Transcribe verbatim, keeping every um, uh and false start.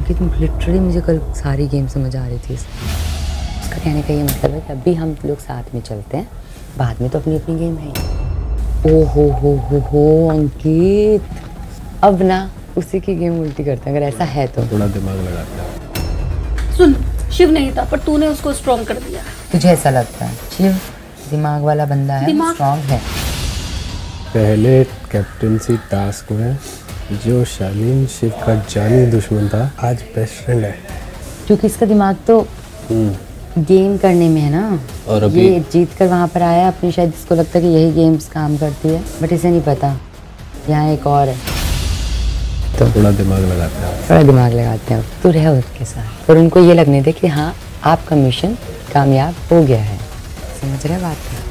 अंकित literally मुझे कल सारी गेम समझ आ रही थी। इसका कहने का ये मतलब है कि अभी हम लोग साथ में चलते हैं, बाद में तो अपनी अपनी गेम है। ओ हो हो हो हो अंकित, अब ना उसी की गेम उल्टी करते हैं अगर ऐसा है तो। थोड़ा दिमाग लगाते हैं। सुन, शिव नहीं था पर तूने उसको स्ट्रॉन्ग कर दिया। तुझे ऐसा लगता है? शिव दिमाग वाला बंदा है, स्ट्रॉन्ग है। पहले कैप्टेंसी टास्क में जो शालीन शिव का जानी दुश्मन था, आज बेस्ट फ्रेंड है। क्योंकि इसका दिमाग तो गेम करने में है ना। और अभी ये जीत कर वहाँ पर आया अपनी, शायद इसको लगता है कि यही गेम्स काम करती है, बट इसे नहीं पता यहाँ एक और है। तो थोड़ा दिमाग लगाते हैं थोड़ा दिमाग लगाते हैं तो रहे उसके साथ, और उनको ये लगने दे कि हाँ आपका मिशन कामयाब हो गया है। समझ रहे बात?